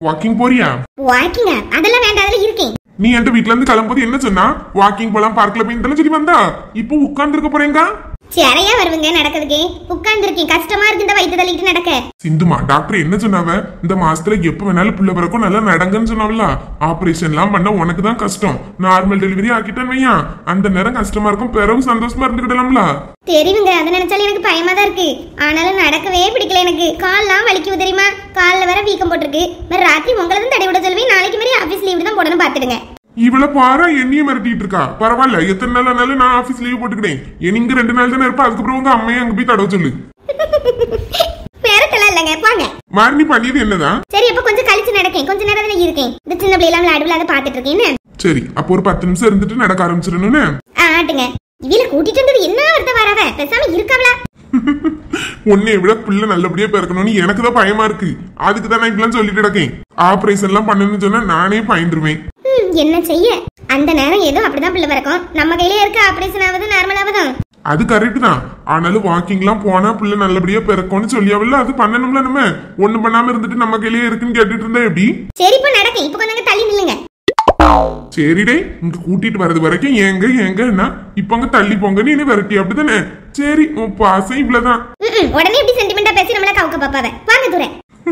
Walking போறியா? வாக்கிங்கா? அதெல்லாம் வேண்டாம், அதுல இருக்கேன். நீ என்கிட்ட வீட்ல இருந்து கிளம்பும்போது என்ன சொன்னா? வாக்கிங் போலாம், பார்க்ல போய் சொல்லி வந்தா. இப்போ உட்கார்ந்து இருக்க போறேங்க. சரியா வருவங்க நடக்கிறதுக்கு. உட்கார்ந்து இருக்கேன், கஷ்டமா இருக்கு இந்த வயிற்று தள்ளிட்டு நடக்க. சிந்துமா, டாக்டர் என்ன சொன்னாவ? இந்த மாசத்துல எப்ப வேணாலும் பிள்ளை பிறக்கும், நல்லா நடங்கன்னு சொன்னாவல. ஆபரேஷன் எல்லாம் பண்ண உனக்கு தான் கஷ்டம். நார்மல் டெலிவரி ஆக்கிட்டேன்னு வையா, அந்த நேரம் கஷ்டமா இருக்கும், பிறகு சந்தோஷமா இருந்துக்கிடலாம்ல. தெரியுங்க, அதை நினைச்சாலும் எனக்கு பயமா தான் இருக்கு. ஆனாலும் நடக்கவே பிடிக்கல எனக்கு. கால்லாம் வலிக்குது தெரியுமா? காலில் வேற வீக்கம் போட்டிருக்கு. ராத்திரி உங்களை தான் தடை விட சொல்லுவேன். நாளைக்கு மாதிரி ஆபீஸ் லீவ் தான் போடணும் பாத்துடுங்க. இவள பாரா என்னைய மிரட்டிட்டு இருக்கா. பரவாயில்ல, எத்தனை நாள் ஆனாலும் நான் ஆபீஸ் லீவ் போட்டுக்கிட்டேன். நீங்க 2 நாள் தானே இருப்பா, அதுக்கப்புறம் உங்க அம்மையை அங்க போய் தடவை சொல்லு. பேரட்டெல்லாம் இல்லங்க, போங்க. மாறி பண்ணியது என்னதான்? சரி, அப்ப கொஞ்சம் கழிச்சு நடக்கேன். கொஞ்ச நேரம் தான் இருக்கேன். இந்த சின்ன பிள்ளை எல்லாம் விளையாடுல அதை பாத்துட்டு இருக்கேன். சரி, அப்போ ஒரு 10 நிமிஷம் இருந்துட்டு நடக்க ஆரம்பிச்சிடணும்னு. ஆட்டுங்க. இவள கூட்டிட்டு வந்தது என்ன அர்த்தம் வராத? பேசாம இருக்கவளா? உன்னை விட பிள்ளை நல்லபடியா பிறக்கணும்னு எனக்கு தான் பயமா இருக்கு. அதுக்கு தான் நான் இப்பெல்லாம் சொல்லிட்டு இருக்கேன். ஆபரேஷன் எல்லாம் பண்ணணும்னு சொன்னா நானே பயந்துருவேன். என்ன செய்ய, அந்த நேரம் ஏதோ அப்படிதான் பிள்ளை பிறக்கும். நம்ம கையில இருக்க ஆபரேஷன் ஆகுது, நார்மல் ஆகுது. அது கரெக்ட் தான். ஆனாலும் வாக்கிங் எல்லாம் போனா பிள்ளை நல்லபடியா பிறக்கும்னு சொல்லியாவில்ல, அது பண்ணணும்ல. நம்ம ஒண்ணு பண்ணாம இருந்துட்டு நம்ம கையிலேயே இருக்குன்னு கேட்டுட்டு இருந்தா எப்படி? சரி, இப்ப நடக்க. இப்ப கொஞ்சம் தள்ளி நில்லுங்க. சரிடே, இங்க கூட்டிட்டு வர்றது வரைக்கும் எங்கன்னா இப்ப அங்க தள்ளி போங்கன்னு என்ன விரட்டி, அப்படித்தானே? சரி, உன் பாசம் இவ்வளவுதான். உடனே இப்படி சென்டிமெண்டா பேசி நம்மள கவுக்க பாப்பாவ. வாங்க தூர.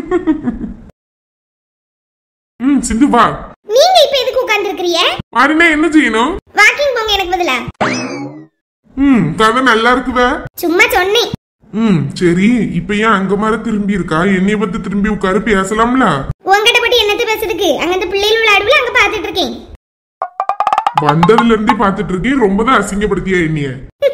சிந்து வா. நீங்க இப்ப எதுக்கு உட்கார்ந்து இருக்கீங்க? மாறினா என்ன செய்யணும்? வாக்கிங் போங்க எனக்கு பதிலா. கதை நல்லா இருக்குவ. சும்மா சொன்னேன். சரி, இப்ப ஏன் அங்க மாதிரி திரும்பி இருக்கா? என்னைய பத்தி திரும்பி உட்காரு, பேசலாம்ல. உங்ககிட்ட போட்டு என்னத்த பேசுறதுக்கு? அங்க அந்த பிள்ளைகள் விளையாடுவல, அங்க பாத்துட்டு இருக்கேன். வந்ததுல இருந்தே பாத்துட்டு இருக்கேன். ரொம்ப தான் அசிங்கப்படுத்தியா என்னைய?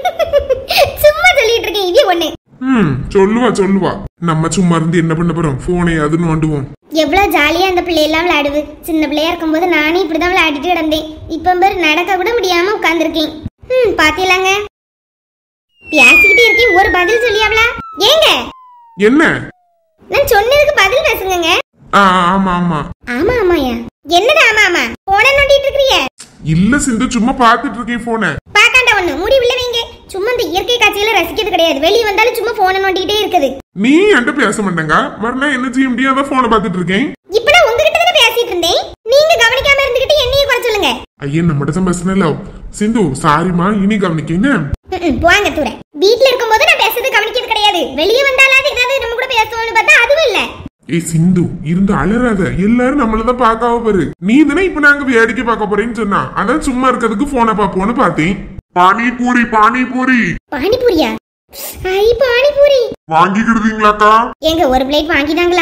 சும்மா சொல்லிட்டு இருக்கேன். இது ஒண்ணு. சொல்லுவா. நம்ம சும்மா இருந்து என்ன பண்ண போறோம்? போனே அது நோண்டுவோம். எவ்வளவு ஜாலியா அந்த பிள்ளை எல்லாம் விளையாடுது. சின்ன பிள்ளையா இருக்கும்போது நானே இப்படிதான் விளையாடிட்டு கிடந்தேன். இப்ப பேர் நடக்க கூட முடியாம உட்கார்ந்துருக்கேன். பாத்தீங்களாங்க, பேசிக்கிட்டே இருக்கேன், ஒரு பதில் சொல்லியாவளா? ஏங்க என்ன? நான் சொன்னதுக்கு பதில் பேசுங்க. ஆமா ஆமா ஆமா ஆமாயா. என்னடா ஆமா ஆமா? போன நோண்டிட்டு இருக்கீங்க? இல்ல சிந்து, சும்மா பாத்துட்டு இருக்கேன் போன. பாக்காண்ட ஒண்ணு மூடி உள்ள வைங்க. சும்மா இந்த இயற்கை காட்சியில ரசிக்கிறது கிடையாது. வெளியே வந்தாலும் சும்மா போன நோண்டிட்டே இருக்குது. நீ என்கிட்ட பேச மாட்டேங்க, மறுநாள் என்ன செய்ய முடியாத போன பாத்துட்டு இருக்கேன். இப்ப நான் உங்ககிட்ட தானே பேசிட்டு இருந்தேன். நீங்க கவனிக்காம இருந்துகிட்டு என்னைய குறை சொல்லுங்க. ஐயா, நம்மகிட்ட தான் பேசல. சிந்து சாரிமா, இனி கவனிக்கீங்க. போங்க தூர. வீட்டுல இருக்கும்போது நான் பேசுறது கவனிக்கிறது கிடையாது. வெளியே வந்தாலாவது ஏதாவது நம்ம கூட பேசுவோம்னு பார்த்தா அதுவும் இல்ல. ஏய் சிந்து, இருந்து அலறாத. எல்லாரும் நம்மளதான் பாக்காவ பாரு. நீ தானே இப்ப நாங்க வேடிக்கை பார்க்க போறேன்னு சொன்னா, அதான் சும்மா இருக்கிறதுக்கு போன பாப்போன்னு பார்த்தேன். பானிபூரி. பானிபூரியா? ஐ, பானிபூரி வாங்கிக்கிடுவீங்களாக்கா? எங்க ஒரு பிளேட் வாங்கிட்டாங்களா?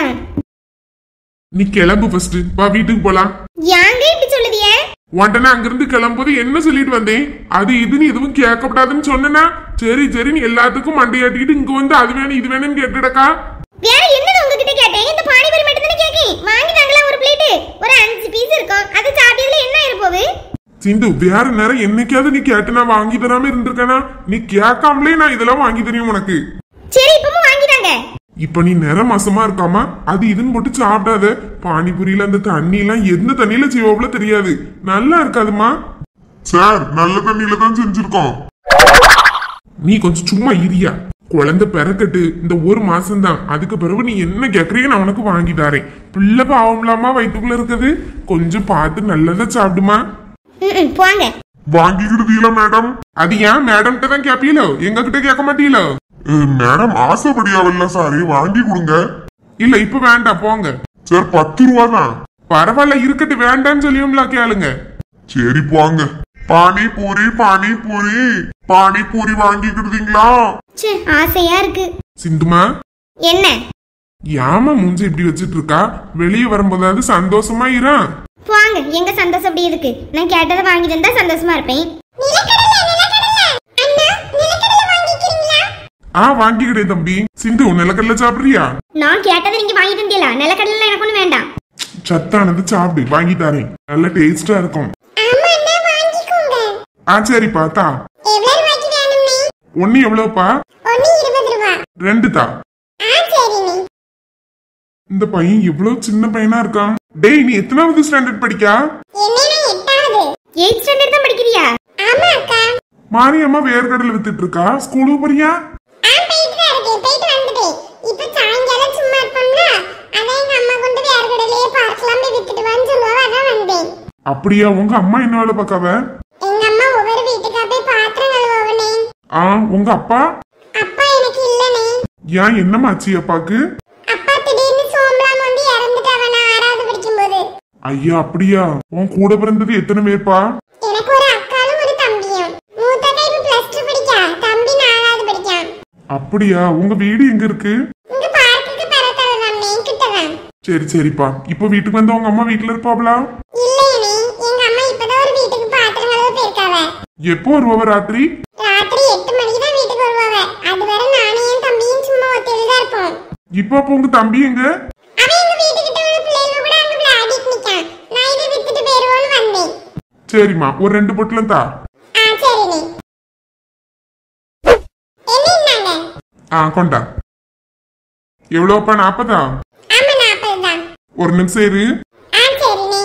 நீ கிளம்பு ஃபர்ஸ்ட், வா வீட்டுக்கு போலாம். யாங்க இப்படி சொல்லுதியே? உடனே அங்கிருந்து கிளம்பும்போது என்ன சொல்லிட்டு வந்தேன்? அது இதுன்னு எதுவும் கேட்கப்படாதுன்னு சொன்னா, சரி நீ எல்லாத்துக்கும் மண்டையாட்டிக்கிட்டு இங்க வந்து அது வேணும் இது வேணும்னு கேட்டுடக்கா. வேற என்னது உங்ககிட்ட கேட்டேன்? இந்த பானிபூரி மட்டும் தானே கேக்கேன். வாங்கிட்டாங்களா ஒரு பிளேட்? ஒரு 5 பீஸ் இருக்கும். அது சாப்பிட்டதுல என்ன இருப்போது? சிந்து, வேற நேரம் என்னைக்காவது நீ கேட்டு நான் வாங்கி தராம இருந்திருக்கேனா? நீ கேட்காமலே நான் இதெல்லாம் வாங்கி தரேன் உனக்கு. சரி, இப்பவும் வாங்கிட்டாங்க. இப்ப நீ நேரம் மாசமா இருக்காமா, அது இதுன்னு போட்டு சாப்பிடாத. பானிபூரியில அந்த தண்ணி எல்லாம் எந்த தண்ணியில செய்வோம்ல தெரியாது, நல்லா இருக்காதுமா. சார், நல்ல தண்ணியில தான் செஞ்சிருக்கோம். நீ கொஞ்சம் சும்மா இரியா. குழந்தை பிறக்கட்டு இந்த 1 மாசம் தான். அதுக்கு பிறகு நீ என்ன கேக்குறீங்க நான் உனக்கு வாங்கி தரேன். பிள்ளை பாவம்லாமா வயிற்றுக்குள்ள இருக்குது, கொஞ்சம் பார்த்து நல்லதா சாப்பிடுமா. போங்க. வாங்கிக்கிடுவீங்களா மேடம்? அது ஏன் மேடம் தான் கேப்பீங்களோ, எங்க கிட்ட கேட்க மாட்டீங்களோ? மேடம் ஆசைப்படியாவல்ல சாரி, வாங்கி கொடுங்க. இல்ல இப்ப வேண்டாம், போங்க. சார் 10 ரூபா தான். பரவாயில்ல இருக்கட்டு, வேண்டான்னு சொல்லியும்ல கேளுங்க. சரி போங்க. பானிபூரி வாங்கிக்கிடுவீங்களா? ஆசையா இருக்கு. சிந்துமா, என்ன யாமா மூஞ்சி இப்படி வச்சிட்டு இருக்கா? வெளியே வரும்போதாவது சந்தோஷமா இரா. வாங்க, எங்க சந்தோஷம் அப்படி இருக்கு? நான் கேட்டதை வாங்கி தந்தா சந்தோஷமா இருப்பேன். வாங்கிக்கிட்டே தம்பி. சிந்து, நிலக்கடலை சாப்பிடுறியா? நான் கேட்டதை நீங்க வாங்கி தந்தீங்களா? நிலக்கடலை எனக்கு ஒண்ணு வேண்டாம். சத்தானது சாப்பிடு, வாங்கி தரேன். நல்ல டேஸ்டா இருக்கும். சரி பார்த்தா. ஒன்னு எவ்வளவுப்பா? 2 தா. இந்த பையன் எவ்வளவு சின்ன பையனா இருக்கான். டேய், நீ எத்தனாவது ஸ்டாண்டர்ட் படிக்கா? 8th ஸ்டாண்டர்ட் தான் படிக்கிறியா? ஆமா அக்கா. மாரியம்மா வேர்க்கடலை வித்துட்டு இருக்கா. ஸ்கூலுக்கு போறியா? போயிட்டு வந்துட்டேன். இப்ப சாயங்காலம் சும்மா இருப்போம்ல, அதான் எங்க அம்மா கொண்டு வேர்க்கடலையே பார்க்கலாம் அப்படியா? உங்க அம்மா என்ன வேலை பார்க்காவ? எங்க அம்மா ஒவ்வொரு வீட்டுக்கா போய் பாத்திரம் கழுவுவனே. உங்க அப்பா? அப்பா எனக்கு இல்லனே. ஏன், என்னமாச்சு அப்பாக்கு? அப்பா திடீர்னு சோம்பலாம் வந்து இறந்துட்டாவ நான் 6வது படிக்கும்போது. ஐயா அப்படியா? உன் கூட பிறந்தது எத்தனை பேர்ப்பா? எனக்கு ஒரு அக்காலும் ஒரு தம்பியும். மூத்த அக்கா இப்ப +2 படிக்கா, தம்பி 4வது படிக்கான். அப்படியா? உங்க வீடு எங்க இருக்கு? இங்க பார்க்குக்கு பரத்தல தான் கிட்டதான். சரி சரிப்பா. இப்போ வீட்டுக்கு வந்து உங்க அம்மா வீட்டுல இருப்பாங்களா? இல்லையே, எங்க அம்மா இப்பதான் ஒரு வீட்டுக்கு பாத்திரம் கழுவ போயிருக்காவ. எப்போ வருவா ராத்திரி? ராத்திரி 8 மணிக்கு தான் வீட்டுக்கு வருவாவ. அதுவரை நானும் என் தம்பியும் சும்மா ஒத்தையில தான் இருப்போம். இப்போ அப்போ உங்க தம்பி எங்க? அவன் எங்க வீட்டுக்கிட்ட உள்ள பிள்ளைங்க கூட அங்க விளையாடிட்டு நிக்கான். நான் இதை வித்துட்டு போயிருவோன்னு வந்தேன். சரிம்மா, ஒரு 2 பொட்டலம் தா. சரிண்ணே. என்னங்க? கொண்டா. எவ்வளோப்பா? 40? ஆமா 40 தான். ஒரு நிமிஷம் இரு. சரிண்ணே.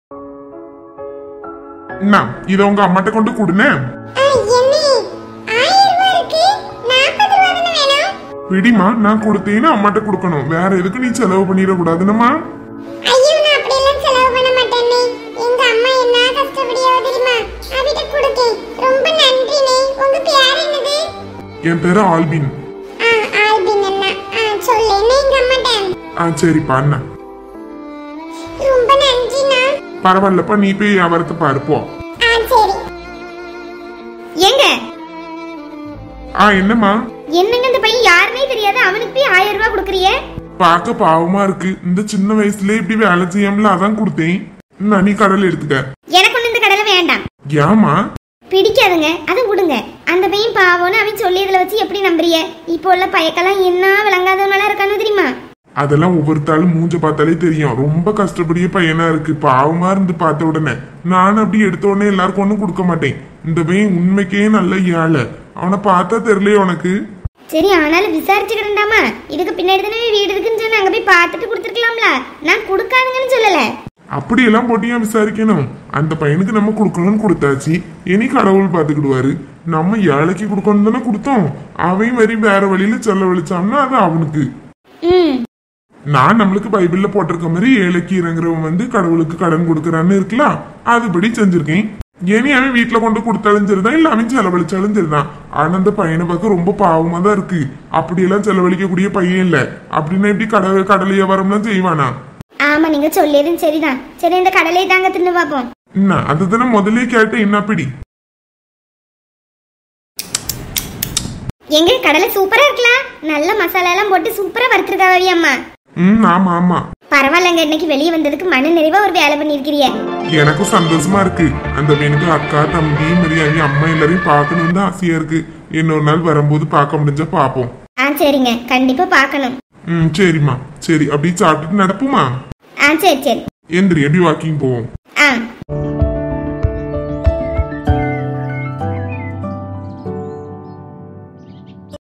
என்ன, இதை உங்க அம்மாட்ட கொண்டு கொடுனே. என்ன 1000 ரூபாய் இருக்கு? 40 ரூபாய் தானே வேணும்? பிடிமா, நான் கொடுத்தேன்னு அம்மாட்ட கொடுக்கணும். வேற எதுக்கு நீ செலவு பண்ணிட கூடாதுன்னமா? ஐயோ, நான் அப்படி எல்லாம் செலவு பண்ண மாட்டேனே. எங்க அம்மா என்ன கஷ்டப்படியோ தெரியுமா? அவிட்ட கொடுக்கேன். ரொம்ப நன்றினே. உங்க பேர் என்னது? என் பேரு ஆல்பின். ஆல்பின் அண்ணா. சொல்லேனே எங்க அம்மாட்ட. சரிப்பா அண்ணா. ரொம்ப நன்றிண்ணா. பரவாயில்லப்பா, நீ போய் வியாபாரத்தை பாருப்போ. சரி. ஏங்க என்னம்மா? என்னங்க இந்த பையன் யாருன்னே தெரியாது, அவனுக்கு போய் 1000 ரூபாய் கொடுக்குறியே? பார்க்க பாவமா இருக்கு. இந்த சின்ன வயசுல இப்படி வேலை செய்யாமல அதான் கொடுத்தேன். நீ கடலை எடுத்துக்க. எனக்கு ஒண்ணு இந்த கடலை வேண்டாம். ஏமா? பிடிக்காதுங்க, அதை விடுங்க. அந்த பையன் பாவம்னு அவன் சொல்லியதுல வச்சு எப்படி நம்புறிய? இப்போ உள்ள பையக்கெல்லாம் என்ன விளங்காதவனால இருக்கானு தெரியுமா? அதெல்லாம் ஒவ்வொருத்தாலும் மூஞ்ச பார்த்தாலே தெரியும். ரொம்ப கஷ்டப்படிய பையனா இருக்கு. பாவமா இருந்து பார்த்த உடனே நானும் அப்படி எடுத்த உடனே எல்லாருக்கும் ஒண்ணும் கொடுக்க மாட்டேன். இந்த பையன் உண்மைக்கே நல்ல ஏழை. அவனை பார்த்தா தெரியலையே உனக்கு? சரி, ஆனாலும் விசாரிச்சுக்கிட்டாமா. இதுக்கு பின்னாடி தானே வீடு இருக்குன்னு சொன்ன, அங்க போய் பார்த்துட்டு கொடுத்துருக்கலாம்ல. நான் கொடுக்காதுங்கன்னு சொல்லல. அப்படியெல்லாம் போட்டியா விசாரிக்கணும்? அந்த பையனுக்கு நம்ம கொடுக்கணும்னு கொடுத்தாச்சு. இனி கடவுள் பார்த்துக்கிடுவாரு. நம்ம ஏழைக்கு கொடுக்கணும் தானே கொடுத்தோம். அவன் வரி வேற வழியில செலவழிச்சான்னா அது அவனுக்கு. நான் நம்மளுக்கு பைபிள்ல போட்டிருக்க மாதிரி ஏழைக்கு இறங்குறவன் வந்து கடவுளுக்கு கடன் கொடுக்கறான்னு இருக்கலாம். அதுபடி செஞ்சிருக்கேன். இனி அவன் வீட்டுல கொண்டு கொடுத்தாலும் சரிதான், இல்ல அவன் செலவழிச்சாலும் சரிதான். ஆனா அந்த பையனை பார்க்க ரொம்ப பாவமா தான் இருக்கு. அப்படியெல்லாம் செலவழிக்க கூடிய பையன் இல்ல. அப்படின்னா எப்படி கடலை வியாபாரம்லாம் செய்வானா? ஆமா, நீங்க சொல்லியதும் சரிதான். சரி, இந்த கடலை தாங்க தின்னு பாப்போம். என்ன, அதுதானே முதலே கேட்டேன். என்ன பிடி? எங்க கடலை சூப்பரா இருக்கலாம். நல்ல மசாலா எல்லாம் போட்டு சூப்பரா வறுத்திருக்காவே அம்மா. ஆமா ஆமா. பரவாயில்லங்க, இன்னைக்கு வெளியே வந்ததுக்கு மன நிறைவா ஒரு வேலை பண்ணிருக்கிறிய. எனக்கும் சந்தோஷமா இருக்கு. அந்த பையனுக்கு அக்கா, தம்பி, மரியாதை, அம்மா எல்லாரையும் பார்க்கணும்னு தான் ஆசையா இருக்கு. இன்னொரு நாள் வரும்போது பார்க்க முடிஞ்சா பாப்போம். சரிங்க, கண்டிப்பா பார்க்கணும். சரிம்மா. சரி, அப்படி சாப்பிட்டுட்டு நடப்புமா? சரி சரி. எந்திரி, எப்படி வாக்கிங் போவோம்.